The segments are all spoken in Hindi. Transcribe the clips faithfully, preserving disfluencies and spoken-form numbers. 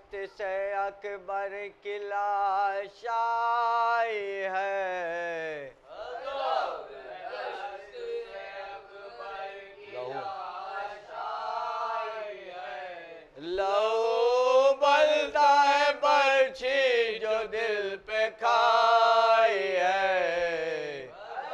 दश्त से अकबर की लाश आई है। लहू बलता है बर्छी जो दिल पे खाई है।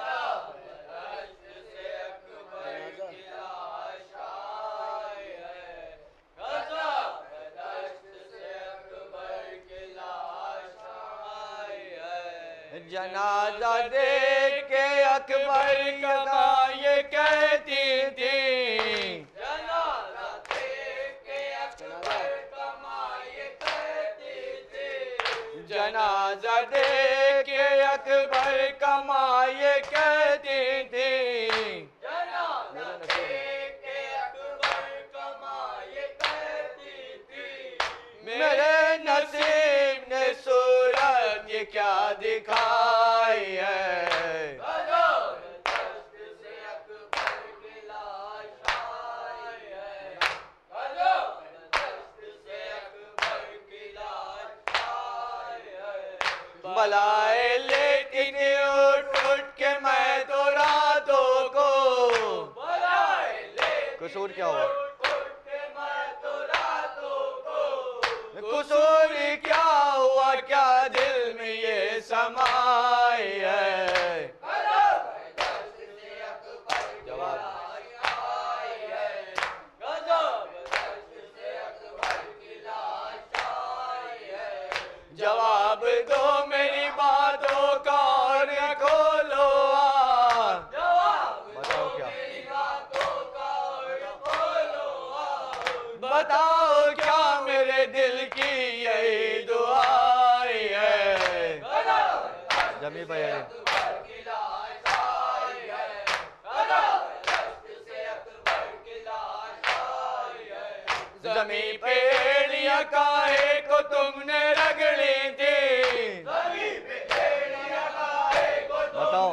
जनाजा देख के अकबर का ये कहती थी, जनाजा देख के अकबर का माँ ये कहती थी, जनाजा देख के अकबर का माँ ये कहती थी, जनाजा देख के अकबर का माँ ये कहती थी, मेरे नसीब ने सूरत ये क्या दिखाई है। बलाए लेकिन उठ उठ के मैं तो रातों को, बलाए लेकिन कसूर क्या हुआ, कसूर क्या हुआ, क्या दिल में ये समाई है। जवाब जवाब दो मेरी बातों का और खोलो आ, बताओ क्या, बताओ क्या मेरे दिल की यही दुआई है। जमी भाई जमी पे एड़ियां काहे को तुमने रगड़ी थी, बताओ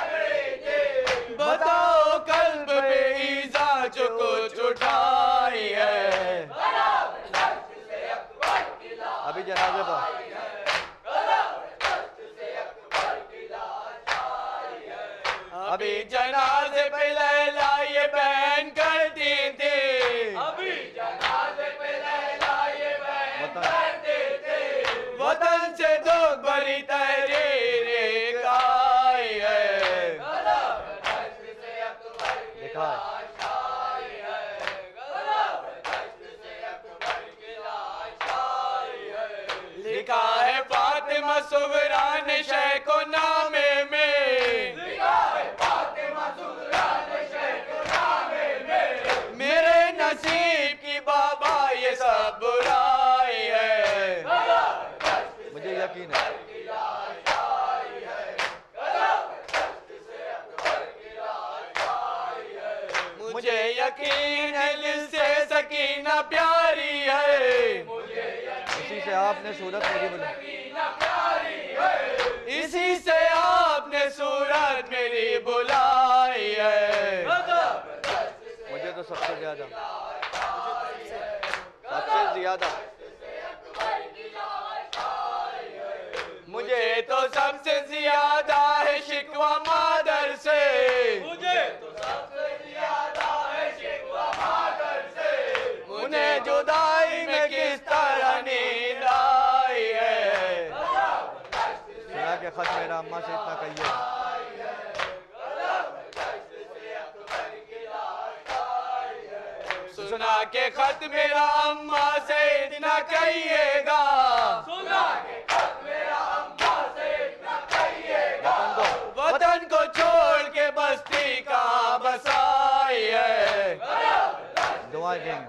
बताओ कल्ब पे ईज़ा जो कुछ उठाई है। अभी जनाजे पर अभी जनाजे पे लैला ये बहन करती थी, अभी जनाजे पे लैला ये बहन करती थी, वतन से दो बड़ी तहरीर आई है। लिखा है लिखा है फातिमा सुगरान शह को नामे में, लिखा है फातिमा सुगरान शह को नामे में, मेरे नसीब की बाबा ये सब बुराई है। मुझे यकीन है मुझे यकीन है दिल से सकीना प्यारी है, इसी से आपने सूरत मेरी बुलाई, इसी से आपने सूरत मेरी बुलाई है। मुझे तो सबसे ज्यादा सबसे ज्यादा मुझे तो सबसे ज्यादा है शिकवा मादर से, मुझे तो सबसे ज्यादा है शिकवा मादर से, उन्हें जुदाई में किस तरह नींद आई है। सुना के खत मेरा अम्मा से इतना कहिए, सुना के खत मेरा अम्मा से इतना कहिएगा, सुना के खत मेरा अम्मा से इतना कहिएगा, वतन को छोड़ के बस्ती कहाँ बसाई है। दुआ देंगे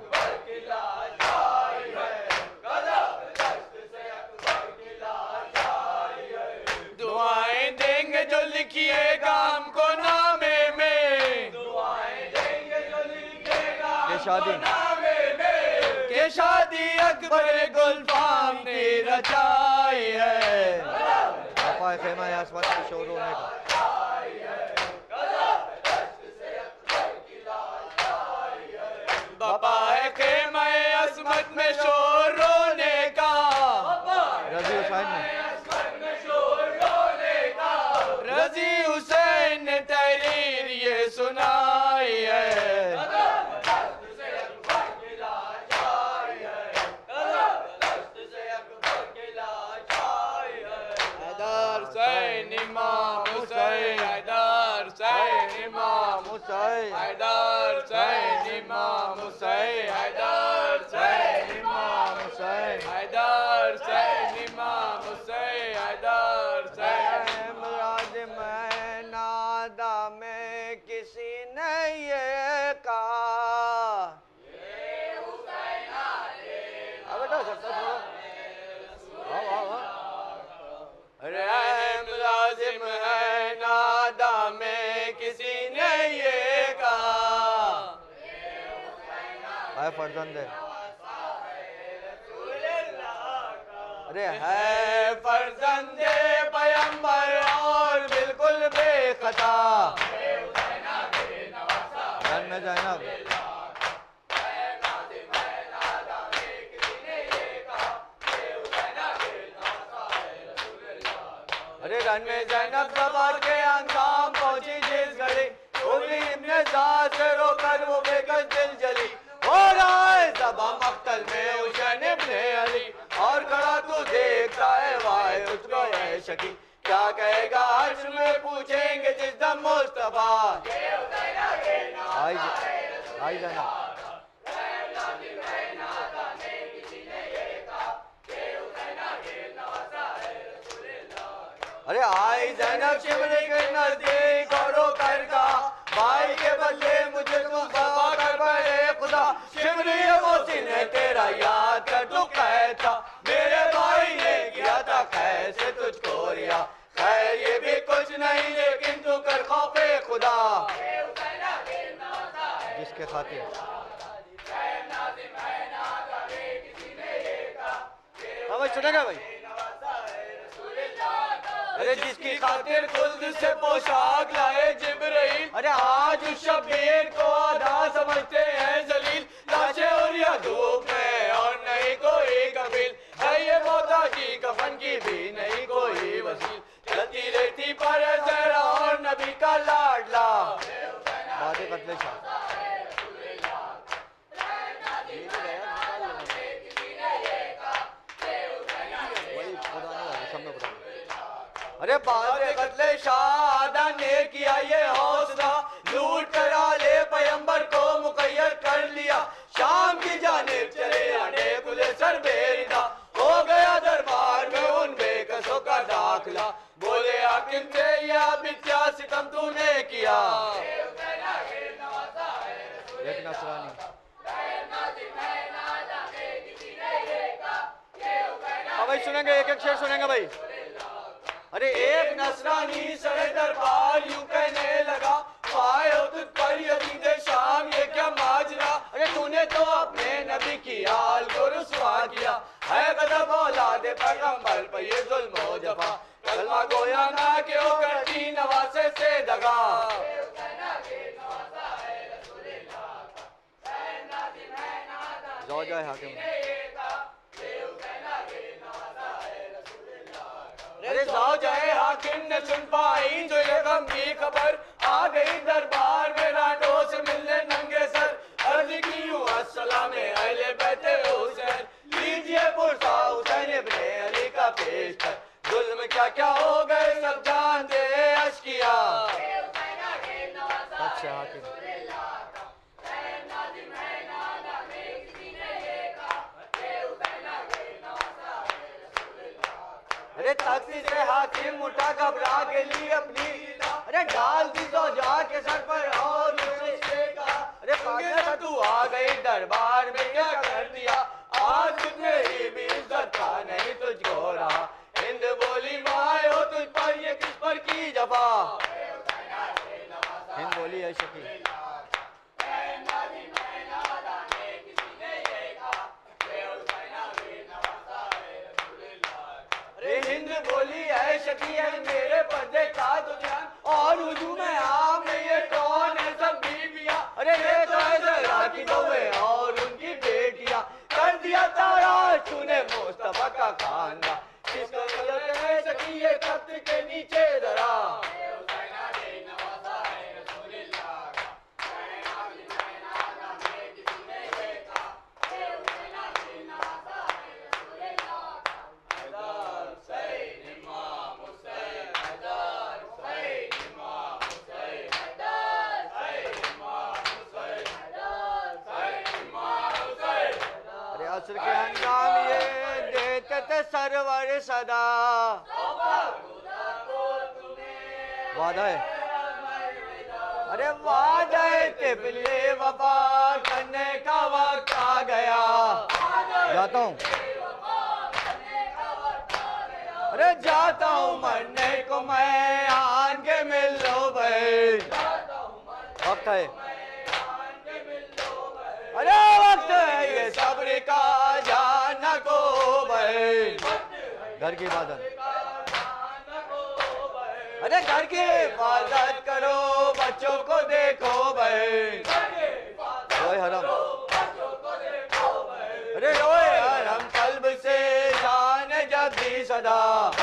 दुआएं देंगे जो लिखिएगा हमको नामे में, दुआएं देंगे जो लिखिएगा के शादी के शादी अकबर गुलफाम ने रचाई है। पापा खेमा आसमान में शोर होने का, बापा खेमा असमत में शोर रोने का, हुसैन इमाम हुसैन हैदर हुसैन इमाम हुसैन हैदर हुसैन इमाम हुसैन हैदर हुसैन इमाम हुसैन हैदर हुसैन इमाम हुसैन हैदर हुसैन लाजिम है नादा में किसी ने ये कहा रहम लाजिम है नादा में किसी ने ये कहा है फर्जंद है अरे है फर्जंद पैगंबर और बिल्कुल बेखता में ज़ैनब अरे रन में ज़ैनब सवार के अंजाम पहुंची जिस घड़ी उंगली इब्ने ज़ाद से रोकर वो बेकस दिल जली हो रहा है ज़बा मक्तल में हुसैन इब्ने अली और खड़ा तू देखता है वाहे उसको है शकी क्या कहेगा अर्श में पूछेंगे जिस दम मुस्तफा आई आई जाना अरे आई ज़ैनब शिमरे के नजदीक और कर का भाई के बदले मुझे तू सवा कर बड़े खुदा शिमरी मोसी ने तेरा याद कर तू कहता मेरे भाई ने किया था खैर से तुझको रिया खैर ये भी कुछ नहीं लेकिन तू कर खौफे खुदा जिसके खातिर हाँ सुनेगा भाई अरे जिसकी खातिर खुद से पोशाक लाए जिब्राइल अरे आज उस शब्बीर को आधा समझते हैं जलील लाशें और या धूप में और नहीं कोई कबील है ये मोहताजी कफन की भी नहीं कोई वसील चलती रहती पर जरा और नबी का लाडला बातें कतले शाह अरे बादे कतले शादा ने किया ये हौसला लूट करा ले पैगंबर को मुकैयद कर लिया शाम की जानिब चले आने कुले सर बेरिदा हो गया दरबार में उन बेकसों का दाखला बोले हाकिम से या बित्या सितम तूने किया एक नसरानी हाँ भाई सुनेंगे एक एक शेर सुनेंगे भाई अरे एक नसरानी सरे दरबार यूं कहने लगा पाए हो तुझ पर यजीद शाम ये क्या माजरा अरे तूने तो अपने नबी की हाल को रुसवा किया है गज़ब औलादे पैगंबर पर ये जुल्म हो जफा कलमा गोया ना के हो करती नवासे से दगा ज़ौजा हाकिम अरे ज़ौजा हाकिम ने सुन पाई जो ये गम की खबर आ गई दरबार में रांडो से मिलने नंगे सर अर्ज की यूं अस्सलाम अहले बैते हुसैन लीजिए पुरसा हुसैन इब्ने अली का पेश कर जुल्म क्या क्या हो गए सब जानते अशकिया अच्छा हाकिम अरे तख्ती से हाकिम उठा घबरा के लिए अपनी अरे डाल दी ज़ौजा के सर पर और उससे कहा अरे पागल तू आ गई दरबार में क्या कर दिया आज तुझे ही भी इज्जत का नहीं तुझको रहा हिंद बोली माए हो तुझ पर ये किस पर की जफा हिंद बोली है शकी हिंद बोली है शकी है मेरे पर्दे का तो ध्यान और हुजूम में आम में ये कौन है सब बीबियां अरे ये तो है जरा की बहुएं और उनकी बेटियां कर दिया तारा तूने मुस्तफा का खानदा किसको गलत है शकी ये तख्त के नीचे जरा सदा। वादा है, अरे वादा है तिफले वफा करने का वक्त आ गया। जाता हूँ, अरे जाता हूँ मरने को मैं, आन के मिल लो भाई। वक्त है, अरे वक्त है ये सब्र का, जाना को भाई। घर की इबादत, अरे घर की हिफाजत करो, बच्चों को देखो भाई। रोए हरम, अरे रोए हरम कल्ब से, शान जब दी सदा।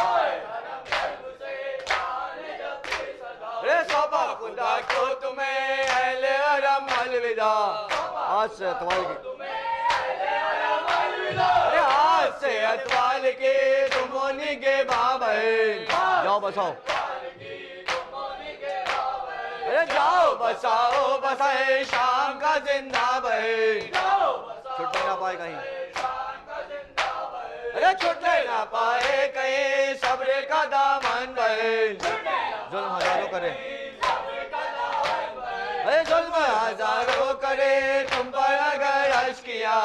अरे सौंपा खुदा को तुम्हें, अहले हरम अलविदा। आज से अतवाल की, अरे आज से अतवाल के तुम होनी के बाबा। जाओ बसाओ, अरे जाओ बसाओ बसाए शाम का जिंदा बहे। छुटने ना पाए कहीं, अरे छुटने ना पाए कहीं, सब्र का दामन बहे। जुल्म हजारों करे, अरे जुल्म हजारों करे, तुम पर अगर अर्ज किया।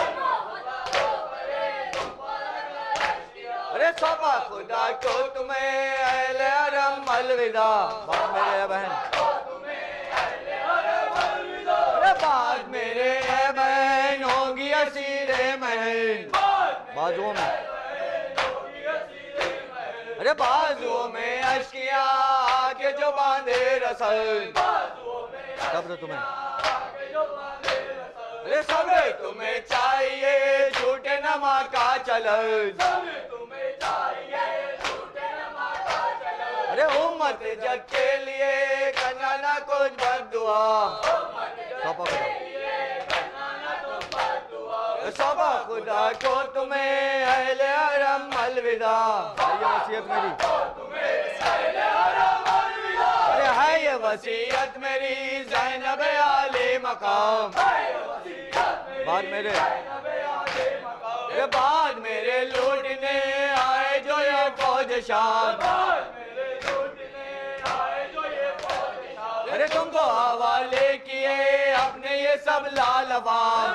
अरे सौंपा खुदा को तुम्हें, अहले हरम अलविदा। बात मेरे बहन, बाद मेरे है बहन होगी असीरे महल। बाजुओं में, अरे बाजुओं में अश्किया आके जो बांधे रसल। सब्र तुम्हें, अरे सब्र तुम्हें चाहिए, झूठे नमा का चलन। अरे उम्मत जग के लिए करना ना कुछ बद्दुआ। सौंपा खुदा को तुम्हें, अहले हरम अलविदा। ये वसीयत मेरी, अरे है ये वसीयत मेरी, ज़ैनब आले मकाम। बाद मेरे, अरे बाद मेरे लूटने आए जो ये फौज शाम। अरे तुमको हवाले किए अपने ये सब लाल अवाम।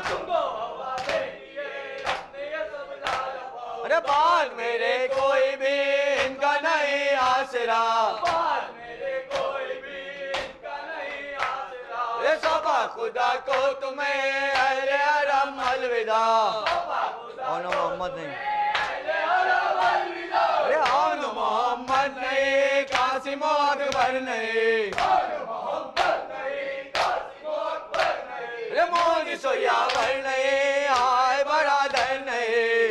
अरे बाद मेरे कोई भी इनका नहीं आसरा। अरे सौंपा खुदा को तुम्हें, अहले हरम अलविदा। और मोहम्मद नहीं, अरे और मोहम्मद नहीं, कासिम अकबर नहीं। अरे मोदी सोयावर नहीं, आए बरादर नहीं।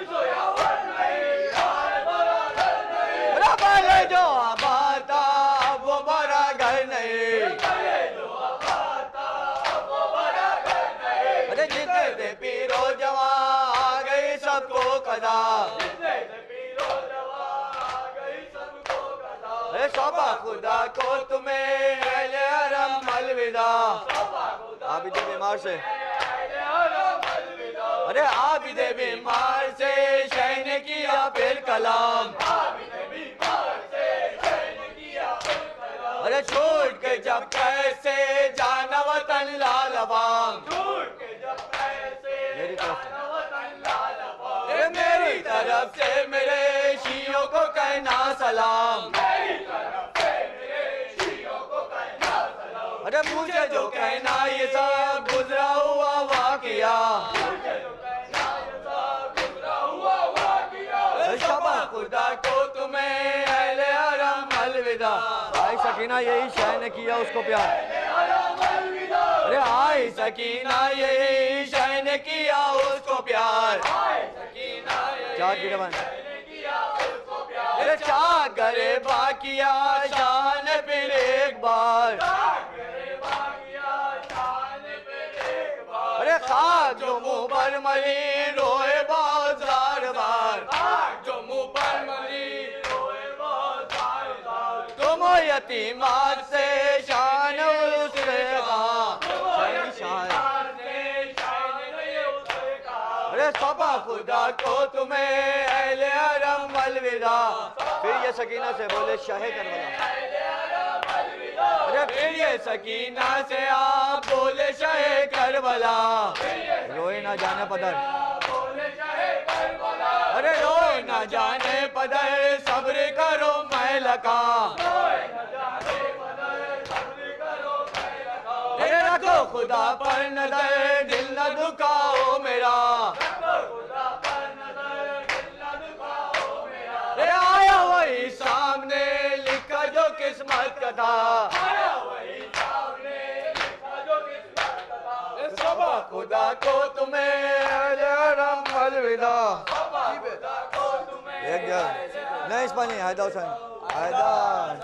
अरे पहले जो आबाद था अब वो बड़ा घर नहीं। अरे जितने थे पीरो जवा आ गई सबको कदा। अरे सौंपा खुदा को तुम्हें, अहले हरम अलविदा। आबिदे बीमार से, अरे आबिदे बीमार से शह ने किया फिर कलाम। अरे छूट के जब कैसे जाना वतन लाल अवाम। मेरी तरफ से, अरे मेरी तरफ से मेरे शियों को कहना सलाम। अरे मुझे जो कहना ये सब गुजरा हुआ वाकिया। सौंपा खुदा को तुम्हें, अहले हरम अलविदा। आई सकीना यही शह ने किया उसको प्यार। अरे आई सकीना यही शह ने किया उसको प्यार। चार गिरवन, अरे चार करे बाकिया शान फिर एक बार। अरे खाक जो मुँह पर मरी रोए बहुत जार बार। जो मुँह पर मरी रोए बहुत जार बार। तुम यतीमात से शान उससे कहा। अरे सौंपा सबा खुदा को तुम्हें अहले हरम अलविदा। फिर ये सकीना से बोले शाहे करबला। अरे फिर ये सकीना से आप बोले शाहे करबला। रोए ना जाने पदर, अरे रोए ना जाने पदर, सब्र करो मैं लगा। अरे रखो खुदा पर नजर, दिल न दुखाओ मेरा। अरे आया वही सामने लिखा जो किस्मत का था। सबा खुदा को तुम्हें अहले हरम अलविदा। एक जगह नहीं इस्मानी हैदर हुसैन हैदर।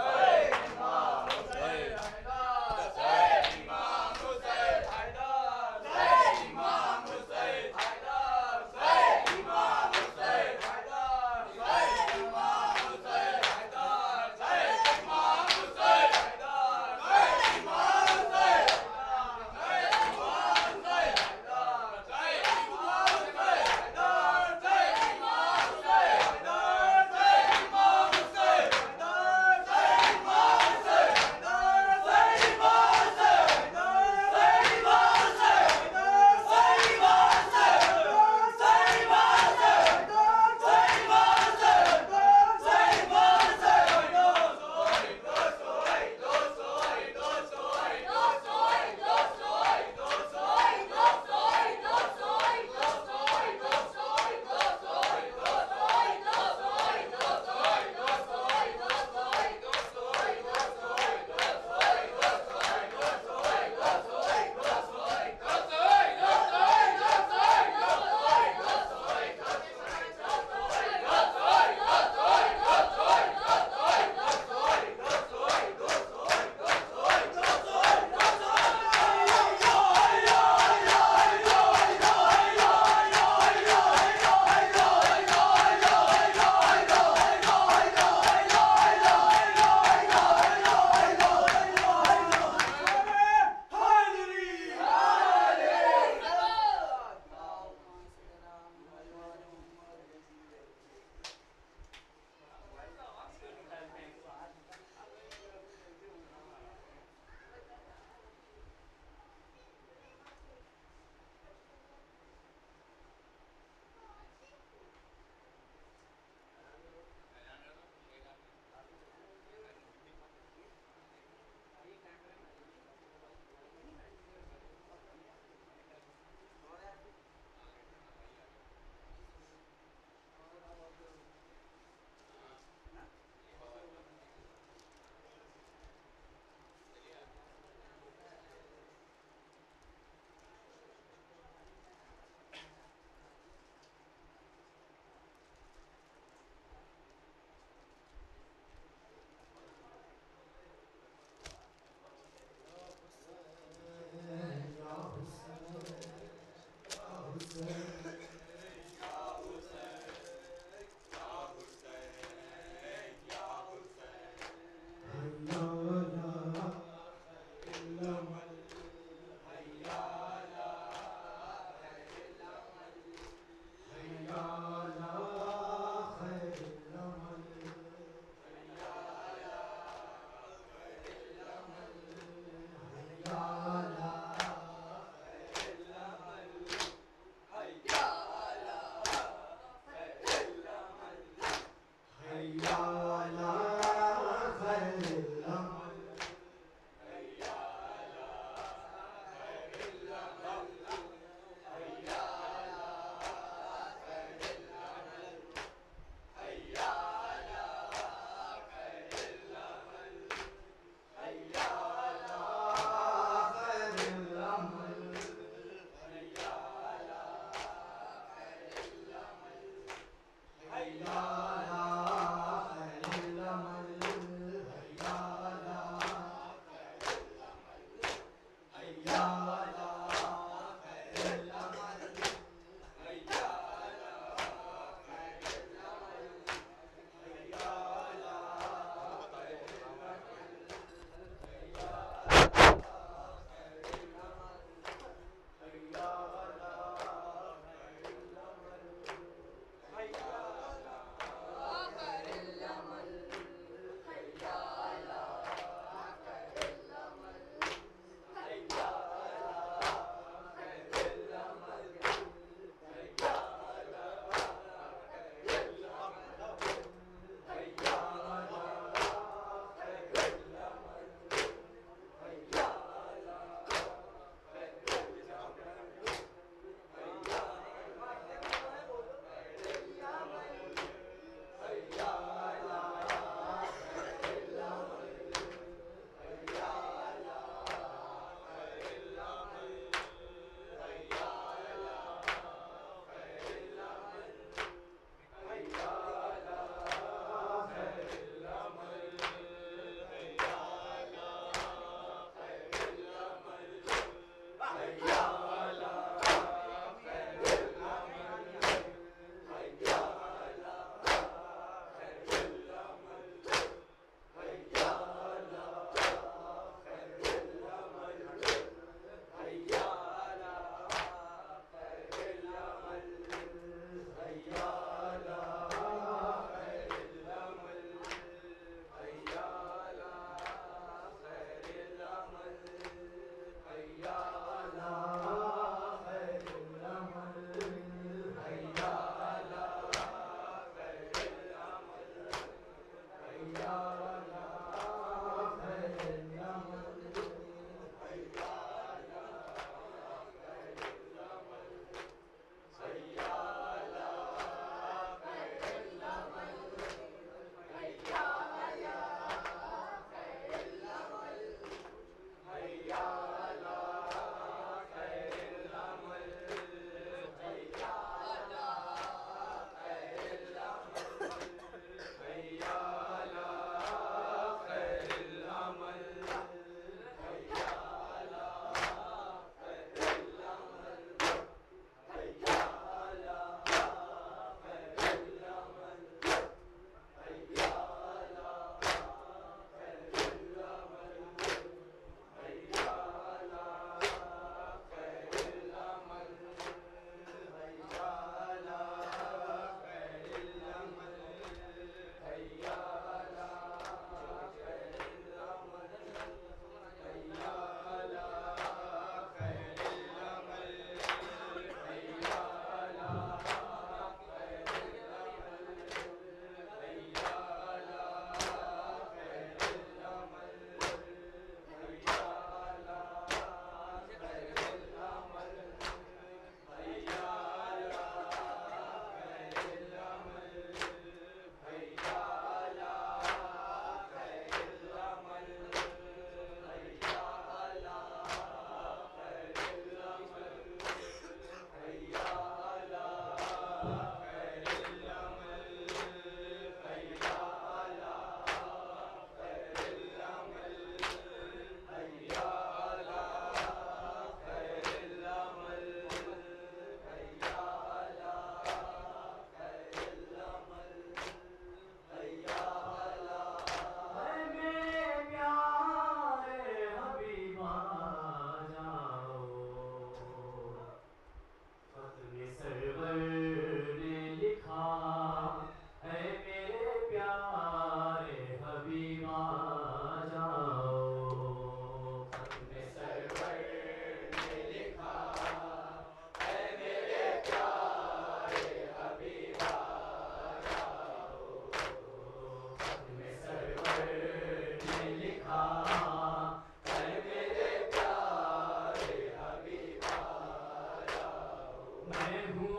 कहाँ, ऐ मेरे प्यारे हबीब आ जाओ। मैं हूँ